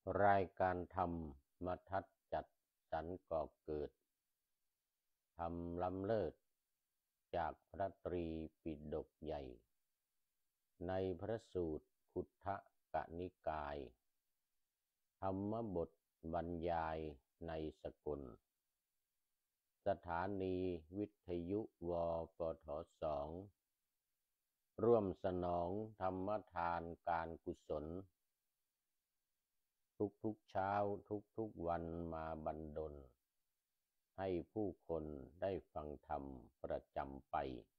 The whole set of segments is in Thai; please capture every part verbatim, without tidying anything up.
รายการธรรมทัศน์จัดสรรก่อเกิดธรรมล้ำเลิศจากพระตรีปิฎกใหญ่ในพระสูตรคุทธกนิกายธรรมบทบรรยายในสกลสถานีวิทยุวปทสองร่วมสนองธรรมทานการกุศลทุกๆเช้าทุกๆวันมาบันดลให้ผู้คนได้ฟังธรรมประจำไป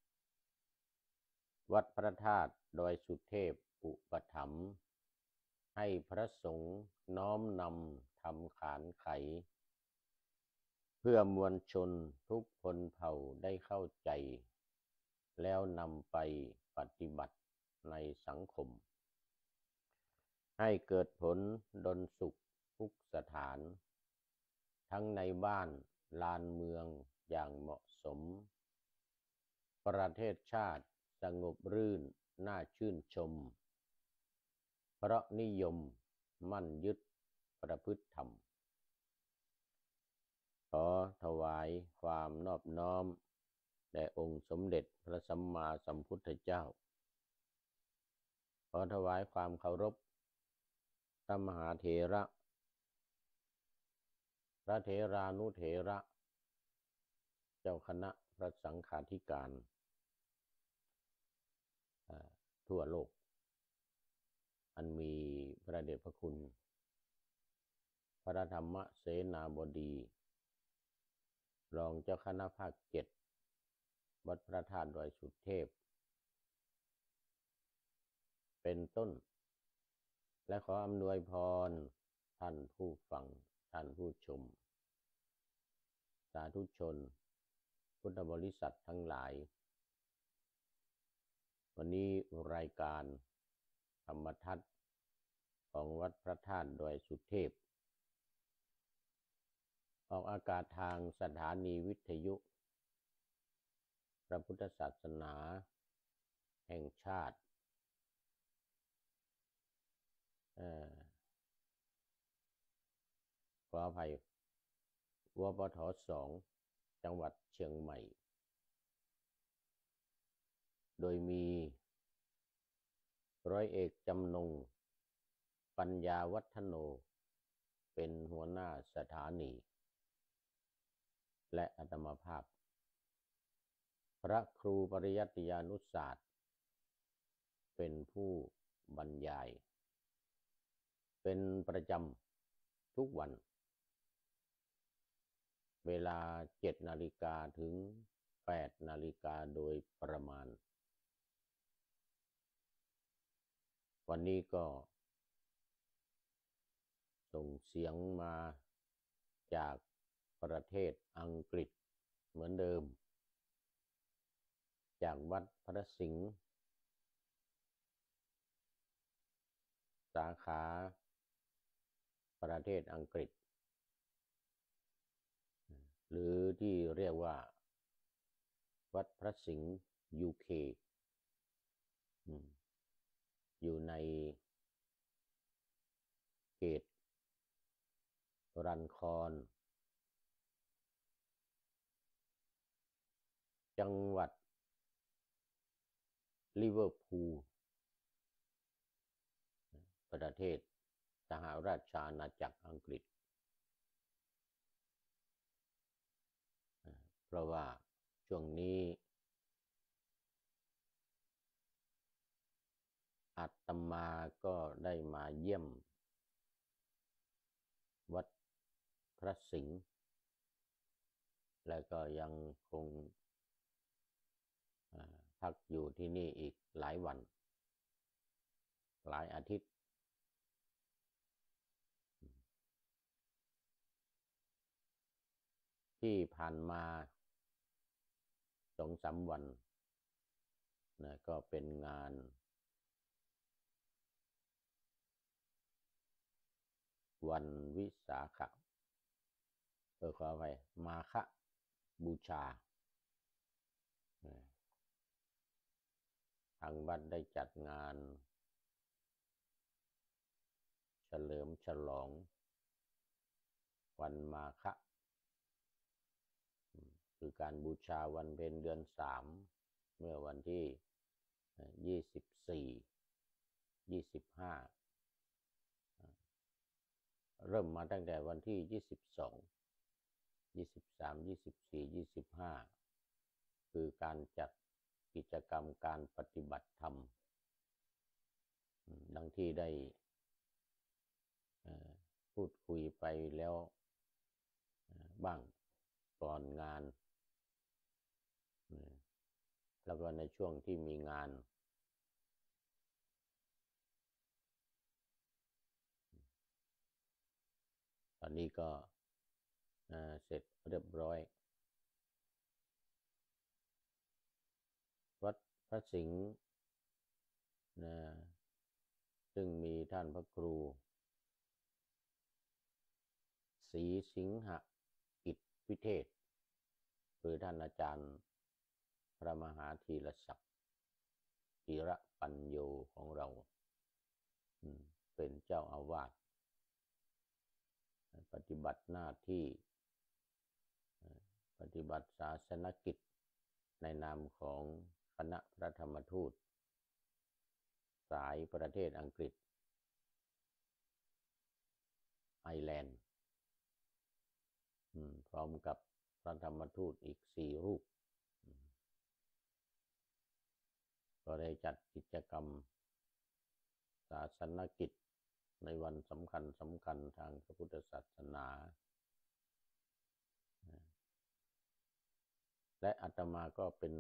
วัดพระธาตุดอยสุเทพอุปถัมภ์ให้พระสงฆ์น้อมนำธรรมขานไขเพื่อมวลชนทุกพลเผ่าได้เข้าใจแล้วนำไปปฏิบัติในสังคมให้เกิดผลดลสุขทุกสถานทั้งในบ้านลานเมืองอย่างเหมาะสมประเทศชาติสงบรื่นน่าชื่นชมเพราะนิยมมั่นยึดประพฤติธรรมขอถวายความนอบน้อมแด่องค์สมเด็จพระสัมมาสัมพุทธเจ้าขอถวายความเคารพพระมหาเถระพระเถรานุเถระเจ้าคณะพระสังฆาธิการทั่วโลกอันมีพระเดชพระคุณพระธรรมเสนาบดีรองเจ้าคณะภาคเจ็ดวัดพระธาตุดอยสุเทพเป็นต้นและขออำนวยพรท่านผู้ฟังท่านผู้ชมสาธุชนพุทธบริษัททั้งหลายวันนี้รายการธรรมทัศน์ของวัดพระธาตุดอยสุเทพออกอากาศทางสถานีวิทยุพระพุทธศาสนาแห่งชาติขออภัยวปทสองจังหวัดเชียงใหม่โดยมีร้อยเอกจำนงปัญญาวัฒโนเป็นหัวหน้าสถานีและอาตมาภาพพระครูปริยัติยานุศาสตร์เป็นผู้บรรยายเป็นประจำทุกวันเวลาเจ็ดนาฬิกาถึงแปดนาฬิกาโดยประมาณวันนี้ก็ส่งเสียงมาจากประเทศอังกฤษเหมือนเดิมจากวัดพระสิงห์สาขาประเทศอังกฤษหรือที่เรียกว่าวัดพระสิงห์ ยู เค อยู่ในเขตรันคอนจังหวัดลิเวอร์พูลประเทศสหราชอาณาจักรอังกฤษเพราะว่าช่วงนี้อาตมาก็ได้มาเยี่ยมวัดพระสิงห์และก็ยังคงพักอยู่ที่นี่อีกหลายวันหลายอาทิตย์ที่ผ่านมาสองสามวันนะก็เป็นงานวันวิสาขะเออขอไปมาฆบูชาทางวัดได้จัดงานเฉลิมฉลองวันมาฆะคือการบูชาวันเพ็ญเดือนสามเมื่อวันที่ยี่สิบสี่ ยี่สิบห้าเริ่มมาตั้งแต่วันที่ยี่สิบสอง ยี่สิบสาม ยี่สิบสี่ ยี่สิบห้าคือการจัดกิจกรรมการปฏิบัติธรรมดังที่ได้พูดคุยไปแล้วบ้างก่อนงานแล้วก็ในช่วงที่มีงานตอนนี้ก็เสร็จเรียบร้อยวัดพระสิงห์นะซึ่งมีท่านพระครูศรีสิงหกิจวิเทศหรือท่านอาจารย์พระมหาธีรศักดิ์ธีระปัญโยของเราเป็นเจ้าอาวาสปฏิบัติหน้าที่ปฏิบัติศาสนกิจในนามของคณะพระธรรมทูตสายประเทศอังกฤษไอร์แลนด์พร้อมกับพระธรรมทูตอีกสี่รูปก็ได้จัดกิจกรรมศาสนกิจในวันสำคัญสำคัญทางพระพุทธศาสนาและอาตมาก็เป็น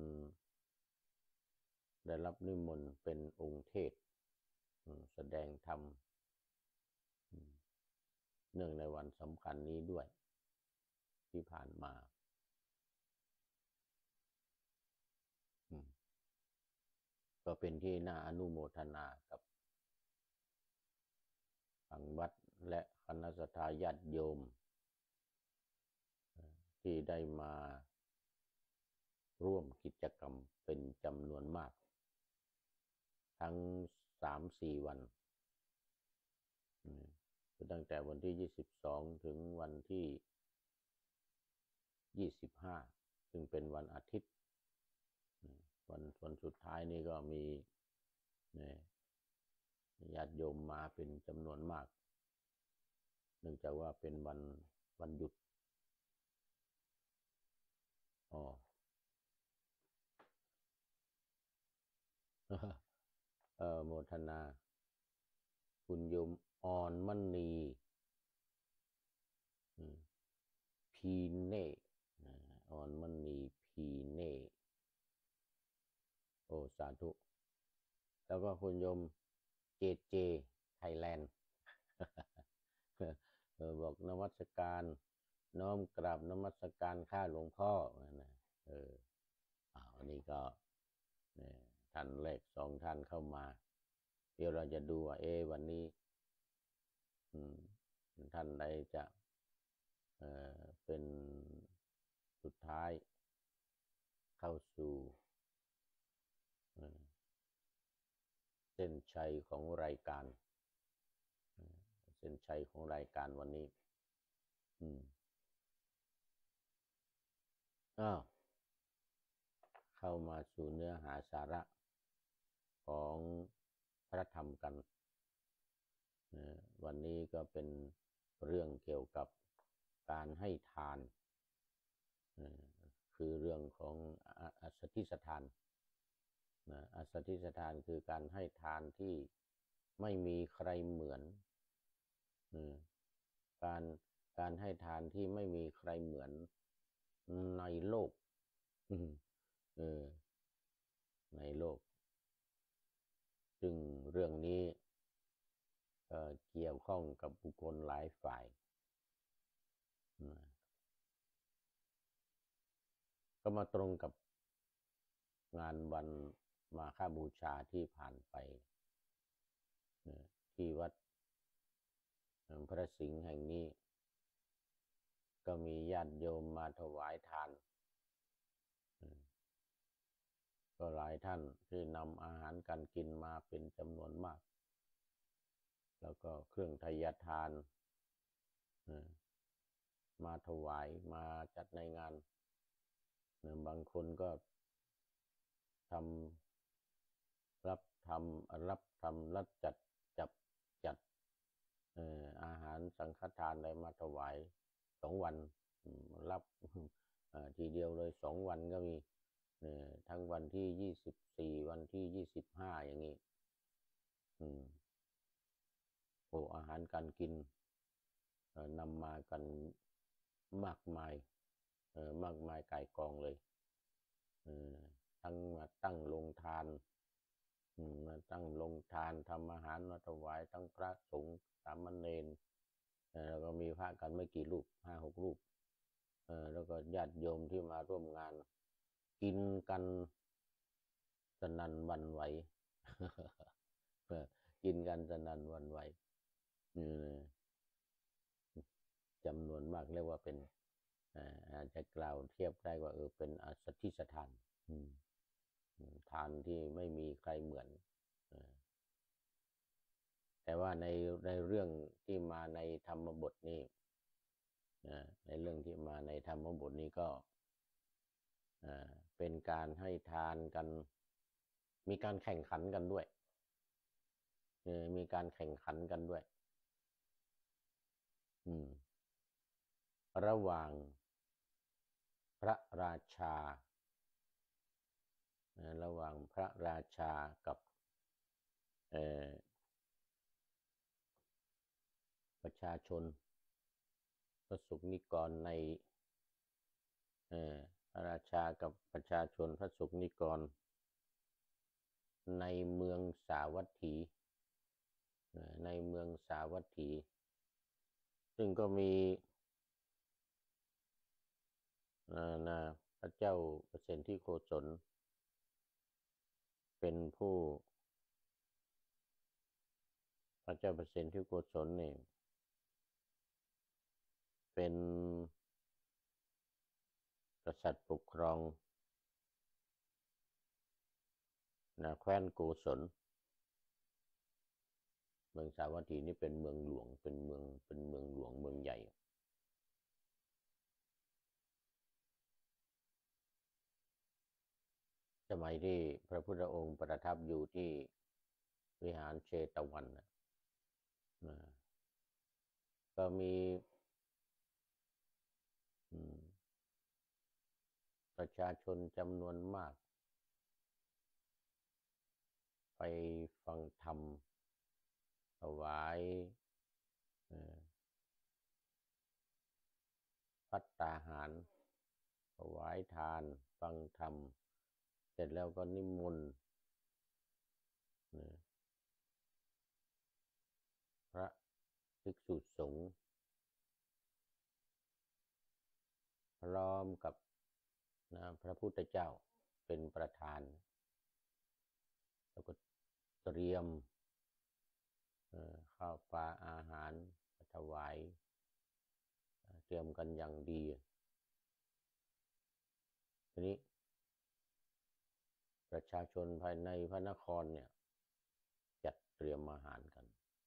ได้รับนิมนต์เป็นองค์เทศแสดงธรรมเนื่องในวันสำคัญนี้ด้วยที่ผ่านมาก็เป็นที่น่าอนุโมทนากับทางวัดและคณะสัตยาติโยมที่ได้มาร่วมกิจกรรมเป็นจำนวนมากทั้ง สามถึงสี่ วันคือตั้งแต่วันที่ยี่สิบสองถึงวันที่ยี่สิบห้าซึ่งเป็นวันอาทิตย์วันวันสุดท้ายนี้ก็มีญาติโยมมาเป็นจำนวนมากเนื่องจากว่าเป็นวันวันหยุดอ๋อเออโมทนาคุณโยมอ่อนมณีพีเน่อ่อนมณีพีเน่โอสาธุแล้วก็คุณโยมเจเจไทยแลนด์เออบอกนมัสการน้อมกราบนมัสการข้าหลวงพ่อนะเอออ่าวันนี้ก็ท่านเลขสองท่านเข้ามาเดี๋ยวเราจะดูว่าเอวันนี้ท่านใดจะเอ่อเป็นสุดท้ายเข้าสู่เส้นชัยของรายการเส้นชัยของรายการวันนี้อืมอ้าวเข้ามาสู่เนื้อหาสาระของพระธรรมกันวันนี้ก็เป็นเรื่องเกี่ยวกับการให้ทานคือเรื่องของอัสสทิสทานอัสสทิสทานคือการให้ทานที่ไม่มีใครเหมือนการการให้ทานที่ไม่มีใครเหมือนในโลกในโลกซึ่งเรื่องนี้เกี่ยวข้องกับบุคคลหลายฝ่ายก็มาตรงกับงานวันมาฆบูชาที่ผ่านไปที่วัดพระสิงห์แห่งนี้ก็มีญาติโยมมาถวายทานก็หลายท่านที่นำอาหารการกินมาเป็นจำนวนมากแล้วก็เครื่องไทยทานมาถวายมาจัดในงานบางคนก็ทำรับทำรับทำรับจัดจับจัดอาหารสังฆทานอะไรมาถวายสองวันรับทีเดียวเลยสองวันก็มีทั้งวันที่ยี่สิบสี่วันที่ยี่สิบห้าอย่างนี้โอ้อาหารการกินนำมากันมากมายมากมายก่ายกองเลยทั้งมาตั้งโรงทานมาตั้งโรงทานทำอาหารมาถวายทั้งพระสงฆ์สามเณรแล้วก็มีพระกันไม่กี่รูปห้าหกรูปแล้วก็ญาติโยมที่มาร่วมงานกินกันสนั่นหวั่นไหวกินกันสนั่นหวั่นไหวจำนวนมากเรียกว่าเป็นอาจจะกล่าวเทียบได้ว่าเออเป็นสัทธิสถานทานที่ไม่มีใครเหมือนแต่ว่าในในเรื่องที่มาในธรรมบทนี้ในเรื่องที่มาในธรรมบทนี้ก็เป็นการให้ทานกันมีการแข่งขันกันด้วยมีการแข่งขันกันด้วยระหว่างพระราชาระหว่างพระราชากับประชาชนพระสงฆ์นิกรในพระราชากับประชาชนพระสงฆ์นิกรในเมืองสาวัตถีในเมืองสาวัตถีซึ่งก็มีนะพระเจ้าเปรตที่โกศลเป็นผู้พระเจ้าเปรตที่โกศลนี่เป็นกษัตริย์ปกครองนะแคว้นโกศลเมืองสาวัตถีนี่เป็นเมืองหลวงเป็นเมืองเป็นเมืองหลวงเมืองใหญ่สมัยที่พระพุทธองค์ประทับอยู่ที่วิหารเชตวันนะก็มีประชาชนจำนวนมากไปฟังธรรมถวายภัตตาหารถวายทานฟังธรรมเสร็จแล้วก็นิมนต์พระภิกษุสงฆ์พร้อมกับนะพระพุทธเจ้าเป็นประธานแล้วก็เตรียมข้าวปลาอาหารถวายเตรียมกันอย่างดีทีนี้ประชาชนภายในพระนครเนี่ยจัดเตรียมอาหารกัน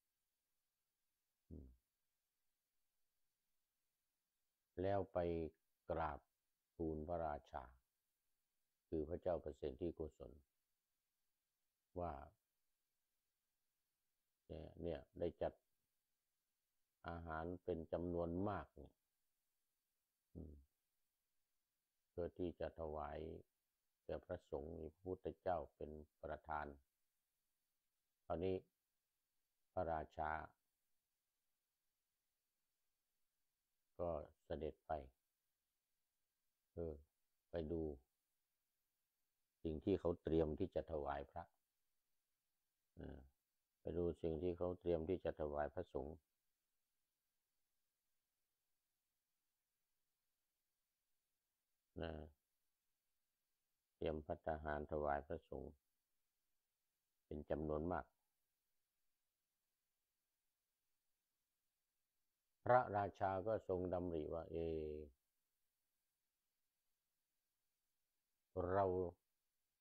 แล้วไปกราบทูลพระราชาคือพระเจ้าเปรตที่โกศลว่าเนี่ยได้จัดอาหารเป็นจำนวนมากเนี่ยเพื่อที่จะถวายแก่พระสงฆ์มีพระพุทธเจ้าเป็นประธานตอนนี้พระราชาก็เสด็จไปเออไปดูสิ่งที่เขาเตรียมที่จะถวายพระไปดูสิ่งที่เขาเตรียมที่จะถวายพระสงฆ์นะเตรียมภัตตาหารถวายพระสงฆ์เป็นจำนวนมากพระราชาก็ทรงดำริว่าเอเรา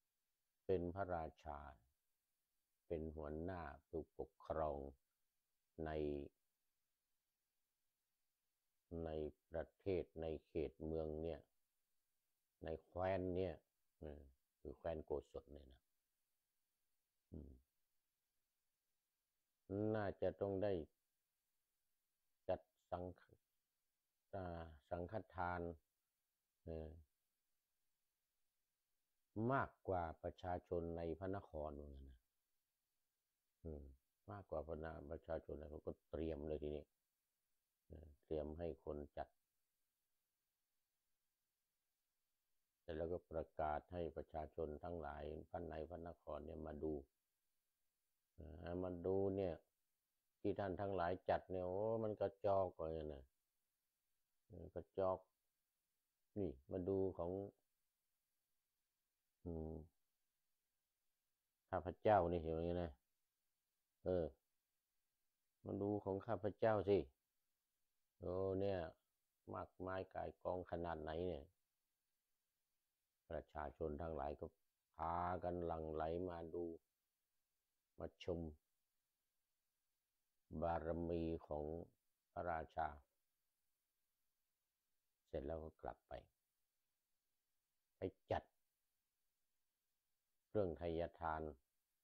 เป็นพระราชาเป็นหัวหน้าผู้ปกครองในในประเทศในเขตเมืองเนี่ยในแคว้นเนี่ยคือแคว้นโกศลเนี่ยนะน่าจะต้องได้จัดสังสังฆทานมากกว่าประชาชนในพระนครเหมือนกันนะมากกว่าพระประชาชนเขาก็เตรียมเลยทีนี้เตรียมให้คนจัดเสร็จแล้วก็ประกาศให้ประชาชนทั้งหลายท่านในพระนครเนี่ยมาดูมาดูเนี่ยที่ท่านทั้งหลายจัดเนี่ยโอ้มันกระจอกเลยนะกระจอกนี่มาดูของอืมข้าพเจ้านี่เห็นไหมนะเออมาดูของข้าพเจ้าสิโอ้เนี่ยมากมายกายกองขนาดไหนเนี่ยประชาชนทั้งหลายก็พากันหลั่งไหลมาดูมาชมบารมีของพระราชาเสร็จแล้วก็กลับไปไปจัดเครื่องไทยทาน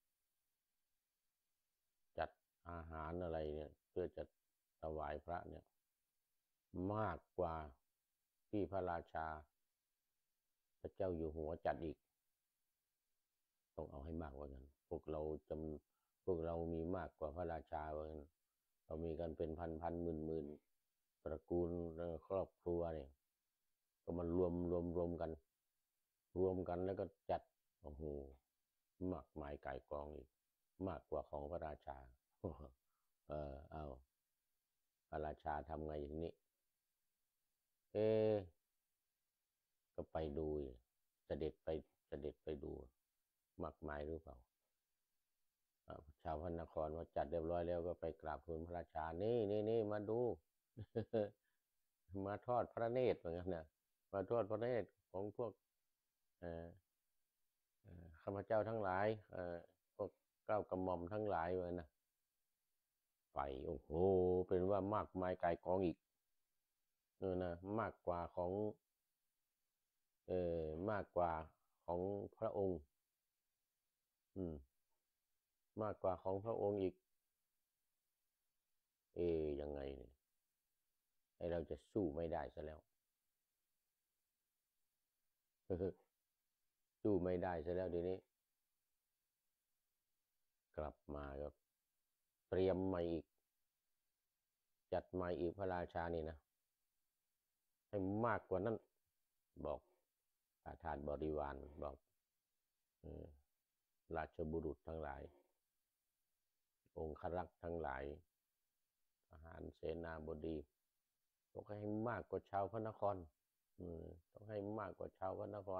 จัดอาหารอะไรเนี่ยเพื่อจะถวายพระเนี่ยมากกว่าที่พระราชาพระเจ้าอยู่หัวจัดอีกต้องเอาให้มากกว่านั้นพวกเราจำพวกเรามีมากกว่าพระราชาว่างั้นเรามีกันเป็นพันพันหมื่นหมื่นตระกูลครอบครัวเนี่ยก็มันรวมรวมรวมกันรวมกันแล้วก็จัดโอ้โหมากมายก่ายกองอีกมากกว่าของพระราชาเออเอาพระราชาทำไงอย่างนี้เอก็ไปดูเสด็จไปเสด็จไปดูมากมายหรือเปล่าชาวพระนครว่าจัดเรียบร้อยแล้วก็ไปกราบทูลพระราชานี่นี่นี่มาดูมาทอดพระเนตรเหมือนกันนะมาทอดพระเนตรของพวกข้าพเจ้าทั้งหลายพวกเก้ากระหม่อมทั้งหลายเลยนะไปโอ้โหเป็นว่ามากมายกายกองอีกเออนะมากกว่าของเออมากกว่าของพระองค์อืมมากกว่าของพระองค์อีกเอยังไงเนี่ยไอเราจะสู้ไม่ได้ซะแล้วสู้ไม่ได้ซะแล้วทีนี้กลับมาก็เตรียมมาอีกจัดมาอีกพระราชานี่นะให้มากกว่านั้นบอกอาทานบริวารบอกราชบุรุษทั้งหลายองครักษ์ทั้งหลายทหารเสนาบดีต้องให้มากกว่าชาวพระนครต้องให้มากกว่าชาวพระนคร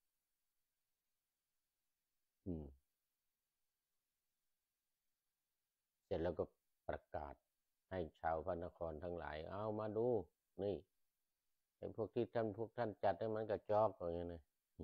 เสร็จแล้วก็ประกาศให้ชาวพระนครทั้งหลายเอามาดูนี่ไอ้พวกที่ท่านพวกท่านจัดให้มันกระจอกอะไรเงี้ย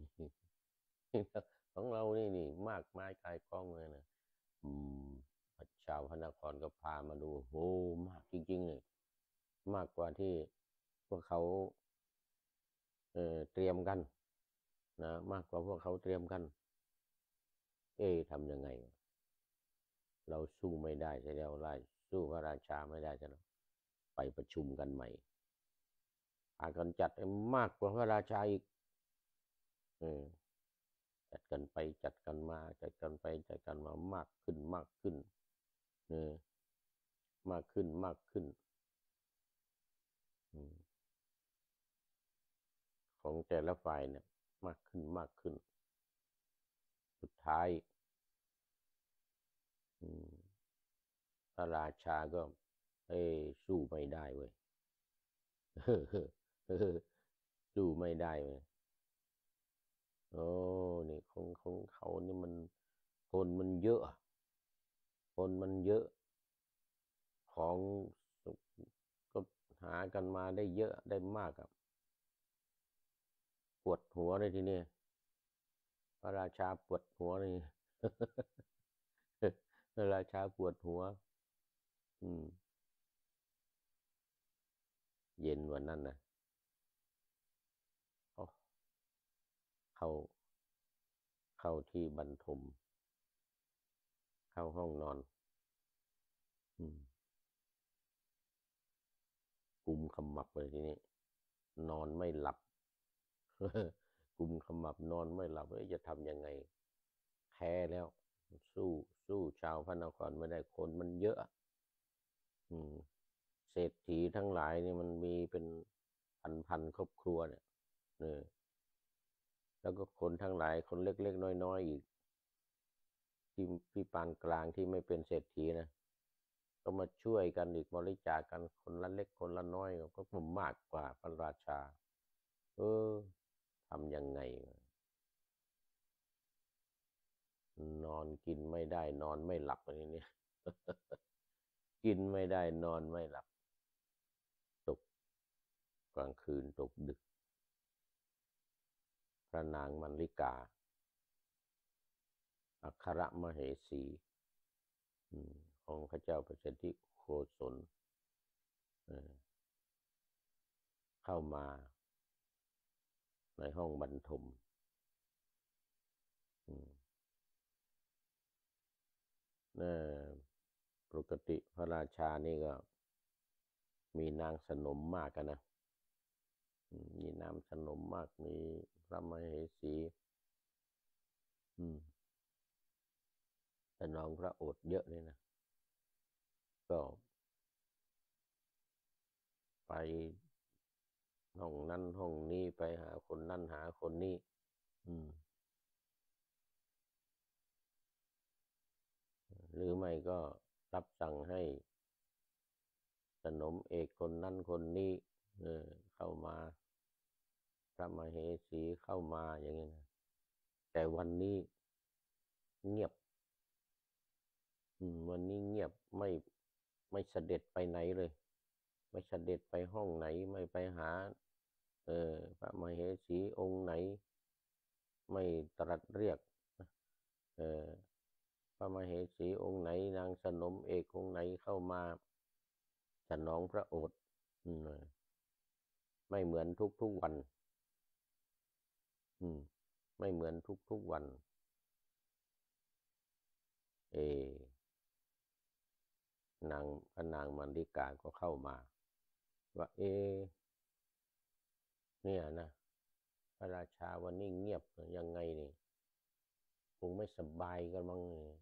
ของเรานี่นี่มากมายกายกองเลยนะอืมชาวพระนครก็พามาดูโอ้มากจริงๆเลยมากกว่าที่พวกเขาเอ่อเตรียมกันนะมากกว่าพวกเขาเตรียมกันเอ๊ะทำยังไงเราสู้ไม่ได้ใช่แล้วไล่สู้พระราชาไม่ได้ใช่แล้วไปประชุมกันใหม่พากันจัดให้มากกว่าพระราชาอีกเออจัดกันไปจัดกันมาจัดกันไปจัดกันมามากขึ้นมากขึ้นเออมากขึ้นมากขึ้นของแต่ละฝ่ายเนี่ยมากขึ้นมากขึ้นสุดท้ายพระราชาก็เอ้สู้ไม่ได้เว้ยสู้ไม่ได้เว้ยโอ้นี่ของของเขานี่มันคนมันเยอะคนมันเยอะของก็หากันมาได้เยอะได้มากครับปวดหัวเลยทีนี้พระราชาปวดหัวเลยพระราชาปวดหัวอืมเย็นวันนั้นนะเขาเข้าเข้าที่บรรทมเข้าห้องนอนอืมกุมขมับเลยทีนี้นอนไม่หลับ กุมขมับนอนไม่หลับเอ้ยจะทำยังไงแพ้แล้วสู้สู้ชาวพระนครไม่ได้คนมันเยอะอืมเศรษฐีทั้งหลายนี่มันมีเป็นพันพันครอบครัวเนี่ยเนี่ยแล้วก็คนทั้งหลายคนเล็กๆน้อยๆอีกที่ที่ปานกลางที่ไม่เป็นเศรษฐีนะก็มาช่วยกันอีกบริจาคกันคนละเล็กคนละน้อยก็ผมมากกว่าพระราชาเออทำยังไงนอนกินไม่ได้นอนไม่หลับอะไรนี้ กินไม่ได้นอนไม่หลับตกกลางคืนตกดึกพระนางมัลลิกาอัครมเหสีของพระเจ้าประสิทธิโคศลเข้ามาในห้องบรรทมนี่ปกติพระราชานี่ก็มีนางสนมมากกันนะมีนางสนมมากมีพระมเหสีแต่น้องพระโอษฐ์เยอะเลยนะก็ไปห้องนั้นห้องนี้ไปหาคนนั้นหาคนนี้อืมหรือไม่ก็รับสั่งให้สนมเอกคนนั้นคนนี้เออเข้ามาพระมเหสีเข้ามาอย่างนี้นะแต่วันนี้เงียบอืมวันนี้เงียบไม่ไม่เสด็จไปไหนเลยไม่เสด็จไปห้องไหนไม่ไปหาเออพระมเหสีองค์ไหนไม่ตรัสเรียกเออพระมเหสีองค์ไหนนางสนมเอกองค์ไหนเข้ามาสนองพระโอษฐ์อืมไม่เหมือนทุกๆวันอืมไม่เหมือนทุกๆวันเอนางพระนางมัลลิกาก็เข้ามาว่าเอเนี่ยนะพระราชาวันนี้เงียบยังไงนี่คงไม่สบายกันมั้งเนี่ย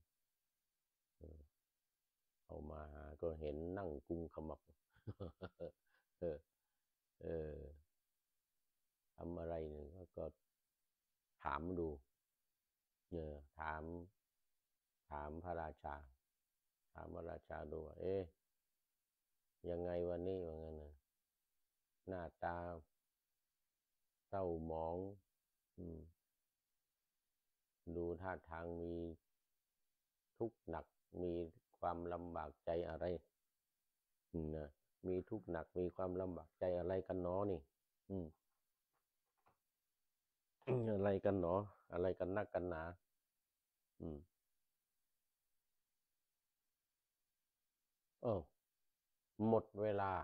เอามาหาก็เห็นนั่งกุมขมับเออเออทำอะไรเนี่ยก็ถามดูเนี่ยถามถามพระราชาถามพระราชาดูว่าเอ๊ะยังไงวันนี้ว่างั้นนะหน้าตาเศร้าหมองอืมดูท่าทางมีทุกข์หนักมีความลำบากใจอะไรอืมนะมีทุกข์หนักมีความลำบากใจอะไรกันเนาะนี่อืมอะไรกันเนาะอะไรกันนักกันหนาอืมเออหมดเวลา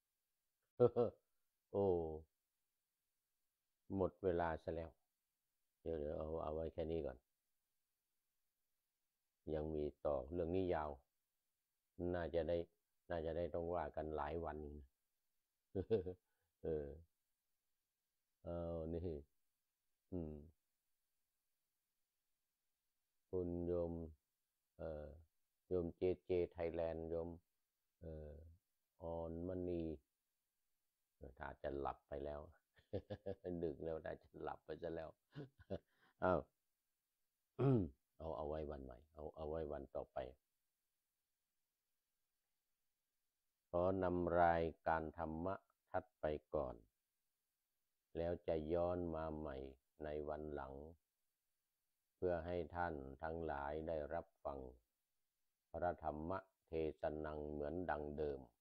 โอ้หมดเวลาซะแล้วเดี๋ยวเดี๋ยวเอาเอาไว้แค่นี้ก่อนยังมีต่อเรื่องนี้ยาวน่าจะได้น่าจะได้ต้องว่ากันหลายวันเออเออนี่อืมคุณโยมเอ่อโยมเจเจไทยแลนด์โยมเอ่อออนมณีถ้าจะหลับไปแล้วดึกแล้วน่าจะหลับไปซะแล้วอ้าวเอาเอาไว้วันใหม่เอาเอาไว้วันต่อไปขอนำรายการธรรมะทัดไปก่อนแล้วจะย้อนมาใหม่ในวันหลังเพื่อให้ท่านทั้งหลายได้รับฟังพระธรรมเทศนังเหมือนดังเดิม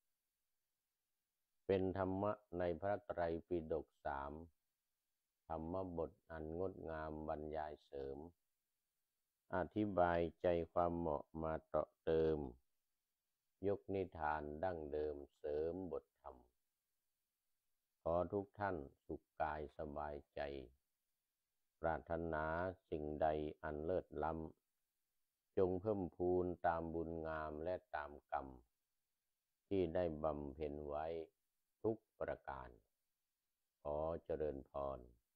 เป็นธรรมะในพระไตรปิฎกสามธรรมบทอันงดงามบรรยายเสริมอธิบายใจความเหมาะมาต่อเติมยกนิทานดั้งเดิมเสริมบทธรรมขอทุกท่านสุขกายสบายใจปรารถนาสิ่งใดอันเลิศล้ำจงเพิ่มพูนตามบุญงามและตามกรรมที่ได้บำเพ็ญไว้ทุกประการขอเจริญพร